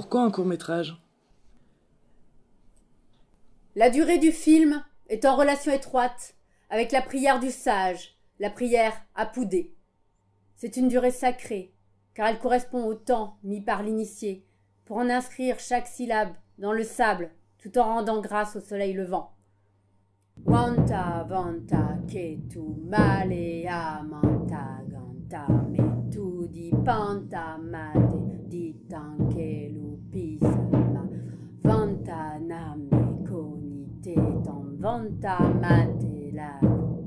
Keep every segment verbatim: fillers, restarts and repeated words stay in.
pourquoi un court-métrage? La durée du film est en relation étroite avec la prière du sage, la prière appoudée. C'est une durée sacrée, car elle correspond au temps mis par l'initié pour en inscrire chaque syllabe dans le sable tout en rendant grâce au soleil levant. Wanta vanta ketu malea manta ganta metu di panta mate di tanke lupisama vanta name konite tam vanta mate la.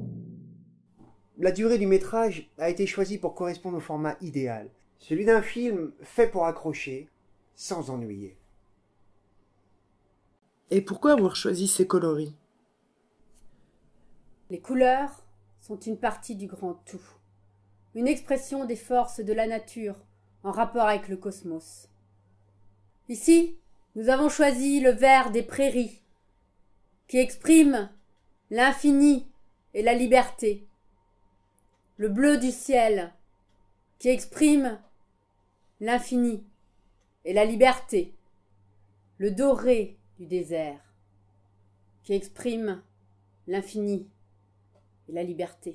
La durée du métrage a été choisie pour correspondre au format idéal, celui d'un film fait pour accrocher, sans ennuyer. Et pourquoi avoir choisi ces coloris? Les couleurs sont une partie du grand tout, une expression des forces de la nature en rapport avec le cosmos. Ici, nous avons choisi le vert des prairies, qui exprime l'infini et la liberté, le bleu du ciel, qui exprime l'infini et la liberté, le doré du désert, qui exprime l'infini et la liberté.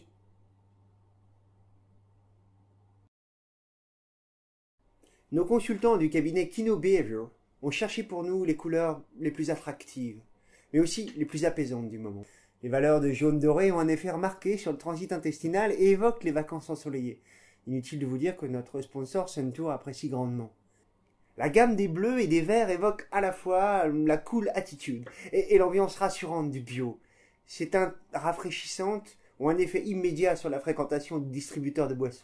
Nos consultants du cabinet Kino Behavior ont cherché pour nous les couleurs les plus attractives, mais aussi les plus apaisantes du moment. Les valeurs de jaune doré ont un effet remarqué sur le transit intestinal et évoquent les vacances ensoleillées. Inutile de vous dire que notre sponsor Suntour apprécie grandement. La gamme des bleus et des verts évoque à la fois la cool attitude et, et l'ambiance rassurante du bio. C'est un rafraîchissante ou un effet immédiat sur la fréquentation du distributeur de boissons.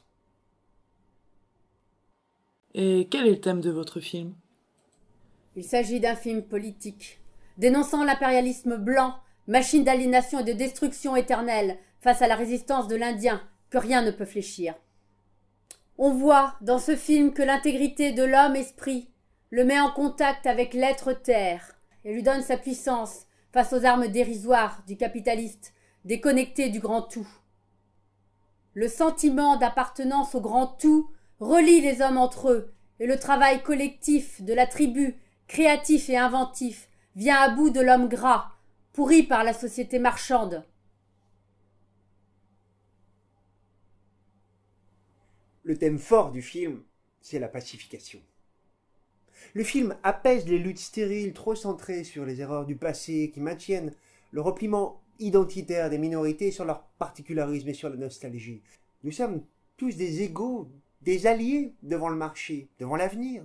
Et quel est le thème de votre film? Il s'agit d'un film politique, dénonçant l'impérialisme blanc, machine d'aliénation et de destruction éternelle face à la résistance de l'Indien que rien ne peut fléchir. On voit dans ce film que l'intégrité de l'homme-esprit le met en contact avec l'être terre et lui donne sa puissance face aux armes dérisoires du capitaliste déconnecté du grand tout. Le sentiment d'appartenance au grand tout relie les hommes entre eux et le travail collectif de la tribu, créatif et inventif, vient à bout de l'homme gras, pourri par la société marchande. Le thème fort du film, c'est la pacification. Le film apaise les luttes stériles trop centrées sur les erreurs du passé qui maintiennent le repliement identitaire des minorités sur leur particularisme et sur la nostalgie. Nous sommes tous des égaux, des alliés devant le marché, devant l'avenir.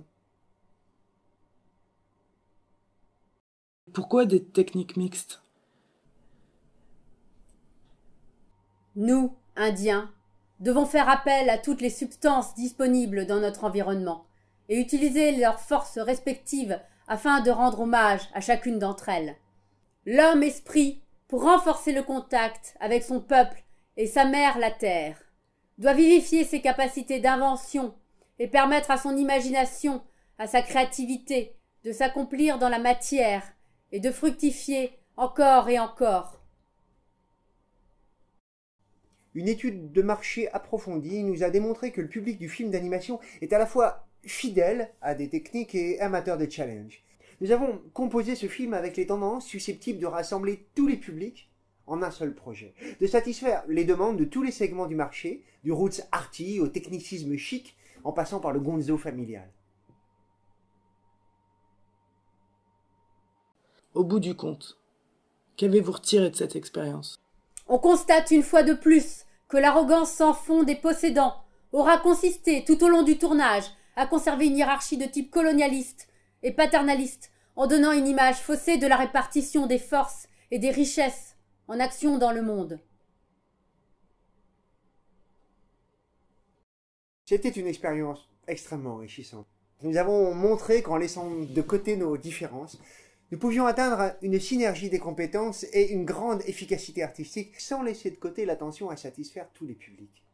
Pourquoi des techniques mixtes? Nous, Indiens, devons faire appel à toutes les substances disponibles dans notre environnement et utiliser leurs forces respectives afin de rendre hommage à chacune d'entre elles. L'homme-esprit, pour renforcer le contact avec son peuple et sa mère la terre, doit vivifier ses capacités d'invention et permettre à son imagination, à sa créativité, de s'accomplir dans la matière et de fructifier encore et encore. Une étude de marché approfondie nous a démontré que le public du film d'animation est à la fois fidèle à des techniques et amateur de challenge. Nous avons composé ce film avec les tendances susceptibles de rassembler tous les publics en un seul projet, de satisfaire les demandes de tous les segments du marché, du roots arty au technicisme chic, en passant par le gonzo familial. Au bout du compte, qu'avez-vous retiré de cette expérience? On constate une fois de plus que l'arrogance sans fond des possédants aura consisté tout au long du tournage à conserver une hiérarchie de type colonialiste et paternaliste en donnant une image faussée de la répartition des forces et des richesses en action dans le monde. C'était une expérience extrêmement enrichissante. Nous avons montré qu'en laissant de côté nos différences, nous pouvions atteindre une synergie des compétences et une grande efficacité artistique sans laisser de côté l'attention à satisfaire tous les publics.